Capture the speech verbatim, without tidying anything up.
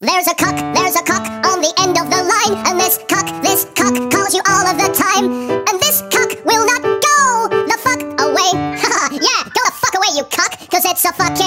There's a cuck, there's a cuck on the end of the line, and this cuck, this cuck calls you all of the time, and this cuck will not go the fuck away. Haha, yeah, go the fuck away, you cuck, cause it's a fucking